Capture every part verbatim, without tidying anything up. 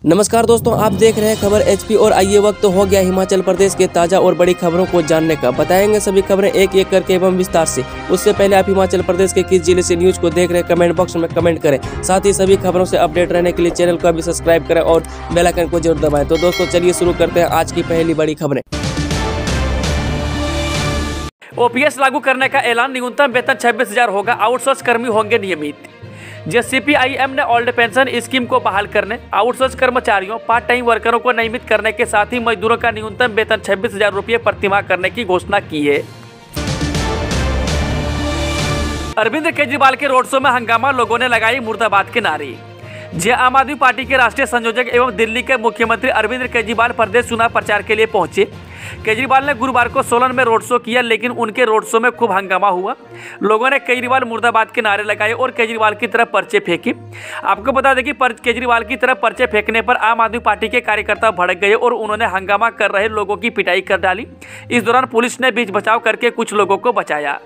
नमस्कार दोस्तों, आप देख रहे हैं खबर एचपी और आइए वक्त हो गया हिमाचल प्रदेश के ताज़ा और बड़ी खबरों को जानने का। बताएंगे सभी खबरें एक एक करके एवं विस्तार से। उससे पहले आप हिमाचल प्रदेश के किस जिले से न्यूज को देख रहे हैं कमेंट बॉक्स में कमेंट करें। साथ ही सभी खबरों से अपडेट रहने के लिए चैनल को अभी सब्सक्राइब करें और बेल आइकन को जरूर दबाएं। तो दोस्तों चलिए शुरू करते हैं आज की पहली बड़ी खबरें। ओपीएस लागू करने का ऐलान, न्यूनतम वेतन छब्बीस हजार होगा, आउटसोर्स कर्मी होंगे नियमित। सीपीआईएम ने ओल्ड पेंशन स्कीम को बहाल करने, आउटसोर्स कर्मचारियों, पार्ट टाइम वर्करों को नियमित करने के साथ ही मजदूरों का न्यूनतम वेतन छब्बीस हजार रुपये प्रतिमाह करने की घोषणा की है। अरविंद केजरीवाल के रोड शो में हंगामा, लोगों ने लगाई मुर्दाबाद के नारे। जे आम आदमी पार्टी के राष्ट्रीय संयोजक एवं दिल्ली के मुख्यमंत्री अरविंद केजरीवाल प्रदेश चुनाव प्रचार के लिए पहुंचे। केजरीवाल ने गुरुवार को सोलन में रोड शो किया, लेकिन उनके रोड शो में खूब हंगामा हुआ। लोगों ने केजरीवाल मुर्दाबाद के नारे लगाए और केजरीवाल की तरफ पर्चे फेंके। आपको बता दें कि केजरीवाल की तरफ पर्चे फेंकने पर आम आदमी पार्टी के कार्यकर्ता भड़क गए और उन्होंने हंगामा कर रहे लोगों की पिटाई कर डाली। इस दौरान पुलिस ने बीच बचाव करके कुछ लोगों को बचाया।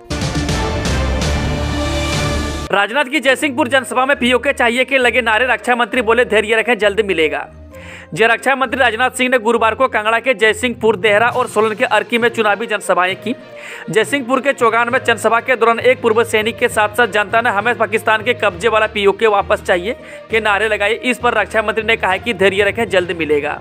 राजनाथ की जयसिंहपुर जनसभा में पीओके चाहिए के लगे नारे, रक्षा मंत्री बोले धैर्य रखें जल्द मिलेगा। जय रक्षा मंत्री राजनाथ सिंह ने गुरुवार को कांगड़ा के जयसिंहपुर, देहरा और सोलन के अर्की में चुनावी जनसभाएं की। जयसिंहपुर के चौगान में जनसभा के दौरान एक पूर्व सैनिक के साथ साथ जनता ने हमें पाकिस्तान के कब्जे वाला पीओके वापस चाहिए के नारे लगाए। इस पर रक्षा मंत्री ने कहा कि धैर्य रखें जल्द मिलेगा।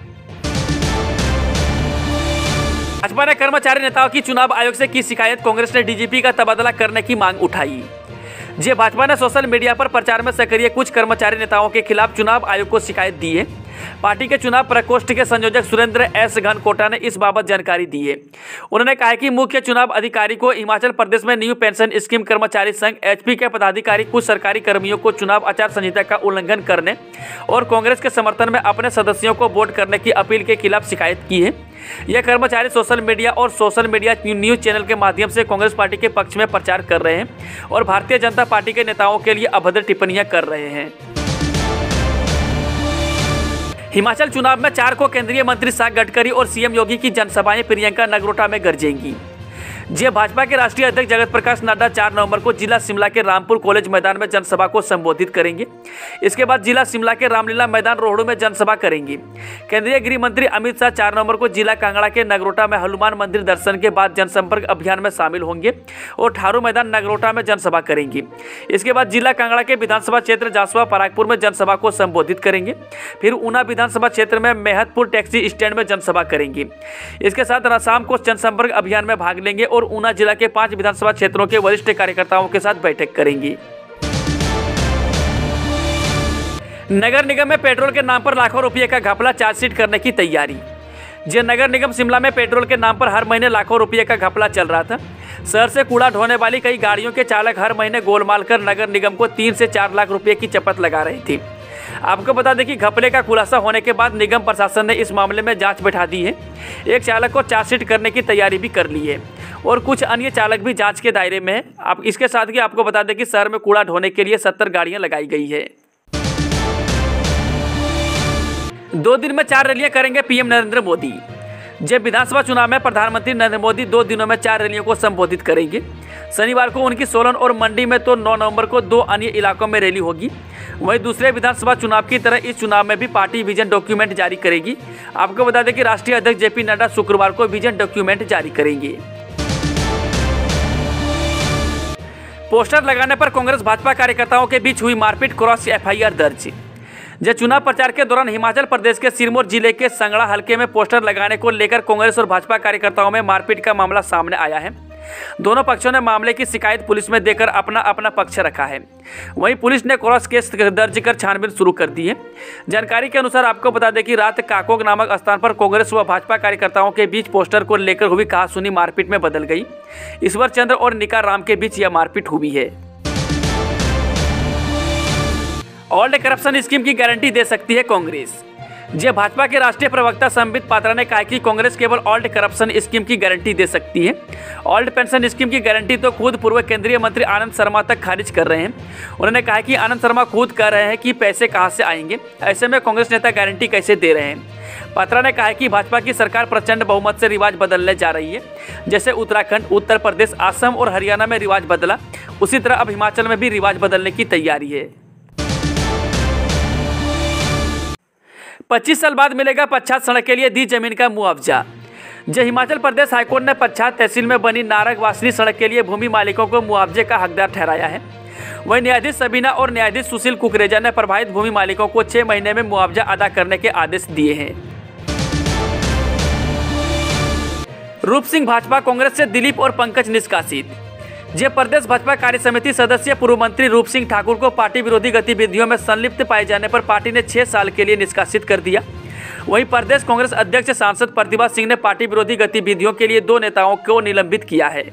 भाजपा ने कर्मचारी नेताओं की चुनाव आयोग से की शिकायत, कांग्रेस ने डीजीपी का तबादला करने की मांग उठाई। जे भाजपा ने सोशल मीडिया पर प्रचार में सक्रिय कुछ कर्मचारी नेताओं के खिलाफ चुनाव आयोग को शिकायत दी है। पार्टी के चुनाव प्रकोष्ठ के संयोजक सुरेंद्र एस घनकोटा ने इस बाबत जानकारी दी है। उन्होंने कहा कि मुख्य चुनाव अधिकारी को हिमाचल प्रदेश में न्यू पेंशन स्कीम कर्मचारी संघ एचपी के पदाधिकारी कुछ सरकारी कर्मियों को चुनाव आचार संहिता का उल्लंघन करने और कांग्रेस के समर्थन में अपने सदस्यों को वोट करने की अपील के खिलाफ शिकायत की है। यह कर्मचारी सोशल मीडिया और सोशल मीडिया न्यूज चैनल के माध्यम से कांग्रेस पार्टी के पक्ष में प्रचार कर रहे हैं और भारतीय जनता पार्टी के नेताओं के लिए अभद्र टिप्पणियां कर रहे हैं। हिमाचल चुनाव में चार को केंद्रीय मंत्री शाह गडकरी और सीएम योगी की जनसभाएं प्रियंका नगरोटा में गरजेंगी। जे भाजपा के राष्ट्रीय अध्यक्ष जगत प्रकाश नड्डा चार नवंबर को जिला शिमला के रामपुर कॉलेज मैदान में जनसभा को संबोधित करेंगे। इसके बाद जिला शिमला के रामलीला मैदान रोहड़ू में जनसभा करेंगे। केंद्रीय गृह मंत्री अमित शाह चार नवंबर को जिला कांगड़ा के नगरोटा में हनुमान मंदिर दर्शन के बाद जनसंपर्क अभियान में शामिल होंगे और ठारू मैदान नगरोटा में जनसभा करेंगे। इसके बाद जिला कांगड़ा के विधानसभा क्षेत्र जासुआ परागपुर में जनसभा को संबोधित करेंगे। फिर ऊना विधानसभा क्षेत्र में मेहतपुर टैक्सी स्टैंड में जनसभा करेंगे। इसके साथ शाम को जनसंपर्क अभियान में भाग लेंगे और ऊना जिला के पांच विधानसभा क्षेत्रों के वरिष्ठ कार्यकर्ताओं के साथ बैठक करेंगी। नगर निगम में पेट्रोल के नाम पर लाखों रुपए का घपला, चार्जशीट करने की तैयारी। जे नगर निगम शिमला में पेट्रोल के नाम पर हर महीने लाखों रुपए का घपला चल रहा था। शहर से कूड़ा ढोने वाली कई गाड़ियों के चालक हर महीने गोलमाल कर नगर निगम को तीन से चार लाख रुपए की चपत लगा रही थी। आपको बता दें कि घपले का खुलासा होने के बाद निगम प्रशासन ने इस मामले में जांच बैठा दी है। एक चालक को चार्जशीट करने की तैयारी भी कर ली है और कुछ अन्य चालक भी जांच के दायरे में है। आप इसके साथ ही आपको बता दें कि शहर में कूड़ा ढोने के लिए सत्तर गाड़ियां लगाई गई है। दो दिन में चार रैलियां करेंगे पीएम नरेंद्र मोदी। जब विधानसभा चुनाव में प्रधानमंत्री नरेंद्र मोदी दो दिनों में चार रैलियों को संबोधित करेंगे। शनिवार को उनकी सोलन और मंडी में तो नौ नवंबर को दो अन्य इलाकों में रैली होगी। वहीं दूसरे विधानसभा चुनाव की तरह इस चुनाव में भी पार्टी विजन डॉक्यूमेंट जारी करेगी। आपको बता दें कि राष्ट्रीय अध्यक्ष जेपी नड्डा शुक्रवार को विजन डॉक्यूमेंट जारी करेंगे। पोस्टर लगाने पर कांग्रेस भाजपा कार्यकर्ताओं के बीच हुई मारपीट, क्रॉस एफआईआर दर्ज। जब चुनाव प्रचार के दौरान हिमाचल प्रदेश के सिरमौर जिले के संगड़ा हलके में पोस्टर लगाने को लेकर कांग्रेस और भाजपा कार्यकर्ताओं में मारपीट का मामला सामने आया है। दोनों पक्षों ने मामले की शिकायत पुलिस में देकर अपना अपना पक्ष रखा है। वहीं पुलिस ने क्रॉस केस दर्ज कर छानबीन शुरू कर दी है। जानकारी के अनुसार आपको बता दें कि रात काकोग नामक स्थान पर कांग्रेस व भाजपा कार्यकर्ताओं के बीच पोस्टर को लेकर हुई कहासुनी मारपीट में बदल गई। ईश्वर चंद्र और निका राम के बीच यह मारपीट हुई है। ओल्ड करप्शन स्कीम की गारंटी दे सकती है कांग्रेस। जे भाजपा के राष्ट्रीय प्रवक्ता संबित पात्रा ने कहा कि कांग्रेस केवल ओल्ड करप्शन स्कीम की गारंटी दे सकती है। ओल्ड पेंशन स्कीम की गारंटी तो खुद पूर्व केंद्रीय मंत्री आनंद शर्मा तक खारिज कर रहे हैं। उन्होंने कहा कि आनंद शर्मा खुद कह रहे हैं कि पैसे कहां से आएंगे, ऐसे में कांग्रेस नेता गारंटी कैसे दे रहे हैं। पात्रा ने कहा कि भाजपा की सरकार प्रचंड बहुमत से रिवाज बदलने जा रही है। जैसे उत्तराखंड, उत्तर प्रदेश, असम और हरियाणा में रिवाज बदला, उसी तरह अब हिमाचल में भी रिवाज बदलने की तैयारी है। पच्चीस साल बाद मिलेगा पच्छाद सड़क के लिए दी जमीन का मुआवजा। जय हिमाचल प्रदेश हाईकोर्ट ने पच्छाद तहसील में बनी नारग वासनी सड़क के लिए भूमि मालिकों को मुआवजे का हकदार ठहराया है। वहीं न्यायाधीश सबीना और न्यायाधीश सुशील कुकरेजा ने प्रभावित भूमि मालिकों को छह महीने में मुआवजा अदा करने के आदेश दिए हैं। रूप सिंह भाजपा कांग्रेस से दिलीप और पंकज निष्कासित। जय प्रदेश भाजपा कार्य समिति सदस्य पूर्व मंत्री रूप सिंह ठाकुर को पार्टी विरोधी गतिविधियों में संलिप्त पाए जाने पर पार्टी ने छह साल के लिए निष्कासित कर दिया। वहीं प्रदेश कांग्रेस अध्यक्ष सांसद प्रतिभा सिंह ने पार्टी विरोधी गतिविधियों के लिए दो नेताओं को निलंबित किया है।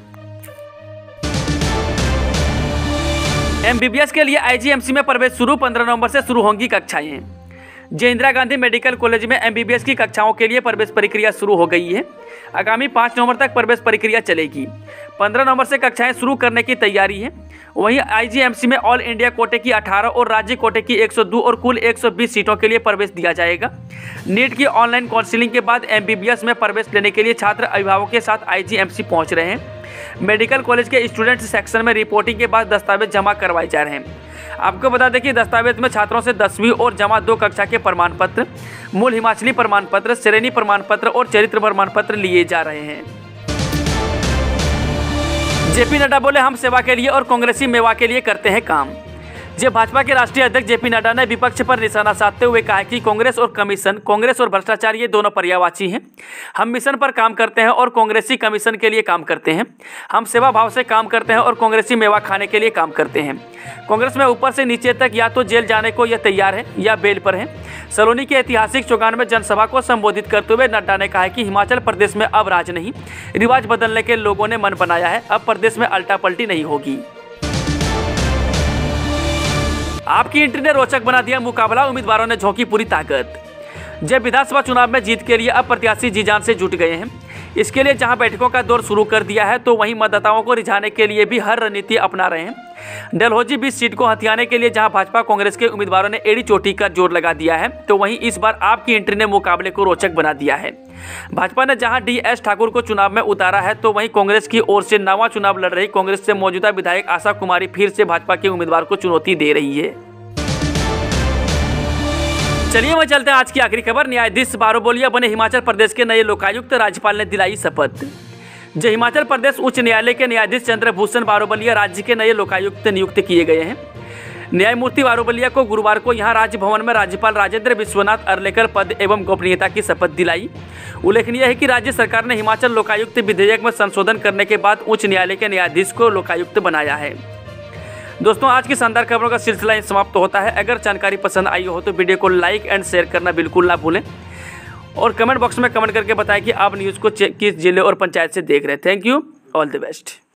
एमबीबीएस के लिए आईजीएमसी में प्रवेश शुरू, पंद्रह नवंबर से शुरू होंगी कक्षाएं। जय इंदिरा गांधी मेडिकल कॉलेज में एमबीबीएस की कक्षाओं के लिए प्रवेश प्रक्रिया शुरू हो गई है। आगामी पाँच नवंबर तक प्रवेश प्रक्रिया चलेगी। पंद्रह नवंबर से कक्षाएं शुरू करने की तैयारी है। वहीं आईजीएमसी में ऑल इंडिया कोटे की अठारह और राज्य कोटे की एक सौ दो और कुल एक सौ बीस सीटों के लिए प्रवेश दिया जाएगा। नीट की ऑनलाइन काउंसलिंग के बाद एमबीबीएस में प्रवेश लेने के लिए छात्र अभिभावकों के साथ आईजीएमसी पहुंच रहे हैं। मेडिकल कॉलेज के स्टूडेंट सेक्शन में रिपोर्टिंग के बाद दस्तावेज जमा करवाए जा रहे हैं। आपको बता दें कि दस्तावेज में छात्रों से दसवीं और जमा दो कक्षा के प्रमाण पत्र, मूल हिमाचली प्रमाण पत्र, श्रेणी प्रमाण पत्र और चरित्र प्रमाण पत्र लिए जा रहे हैं। जेपी नड्डा बोले, हम सेवा के लिए और कांग्रेसी मेवा के लिए करते हैं काम। जय भाजपा के राष्ट्रीय अध्यक्ष जेपी नड्डा ने विपक्ष पर निशाना साधते हुए कहा कि कांग्रेस और कमीशन, कांग्रेस और भ्रष्टाचार ये दोनों पर्यायवाची हैं। हम मिशन पर काम करते हैं और कांग्रेसी कमीशन के लिए काम करते हैं। हम सेवा भाव से काम करते हैं और कांग्रेसी मेवा खाने के लिए काम करते हैं। कांग्रेस में ऊपर से नीचे तक या तो जेल जाने को यह तैयार है या बेल पर है। सलोनी के ऐतिहासिक चौगान में जनसभा को संबोधित करते हुए नड्डा ने कहा कि हिमाचल प्रदेश में अब राज नहीं, रिवाज बदलने के लोगों ने मन बनाया है। अब प्रदेश में अल्टा पलटी नहीं होगी। आपकी एंट्री ने रोचक बना दिया मुकाबला, उम्मीदवारों ने झोंकी पूरी ताकत। जब विधानसभा चुनाव में जीत के लिए अब प्रत्याशी जी जान से जुट गए हैं। इसके लिए जहां बैठकों का दौर शुरू कर दिया है तो वहीं मतदाताओं को रिझाने के लिए भी हर रणनीति अपना रहे हैं। डलहौजी बीस सीट को हथियाने के लिए जहां भाजपा कांग्रेस के उम्मीदवारों ने एड़ी चोटी का जोर लगा दिया है तो वहीं इस बार आपकी एंट्री ने मुकाबले को रोचक बना दिया है। भाजपा ने जहां डी एस ठाकुर को चुनाव में उतारा है तो वहीं कांग्रेस की ओर से नवा चुनाव लड़ रही कांग्रेस से मौजूदा विधायक आशा कुमारी फिर से भाजपा के उम्मीदवार को चुनौती दे रही है। चलिए वह चलते हैं आज की आखिरी खबर। न्यायाधीश बारोबोलिया बने हिमाचल प्रदेश के नए लोकायुक्त, राज्यपाल ने दिलाई शपथ। जय हिमाचल प्रदेश उच्च न्यायालय के न्यायाधीश चंद्रभूषण बारोबोलिया राज्य के नए लोकायुक्त नियुक्त किए गए हैं। न्यायमूर्ति बारोबोलिया को गुरुवार को यहां राजभवन में राज्यपाल राजेंद्र विश्वनाथ अर्लेकर पद एवं गोपनीयता की शपथ दिलाई। उल्लेखनीय है कि राज्य सरकार ने हिमाचल लोकायुक्त विधेयक में संशोधन करने के बाद उच्च न्यायालय के न्यायाधीश को लोकायुक्त बनाया है। दोस्तों, आज की शानदार खबरों का सिलसिला यहीं समाप्त होता है। अगर जानकारी पसंद आई हो तो वीडियो को लाइक एंड शेयर करना बिल्कुल ना भूलें और कमेंट बॉक्स में कमेंट करके बताएं कि आप न्यूज़ को किस जिले और पंचायत से देख रहे हैं। Thank you, all the best.